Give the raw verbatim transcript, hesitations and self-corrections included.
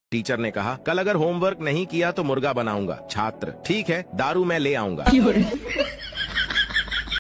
Teacher ने कहा, कल अगर होमवर्क नहीं किया तो मुर्गा बनाऊंगा। छात्र, ठीक है, दारू मैं ले आऊंगा।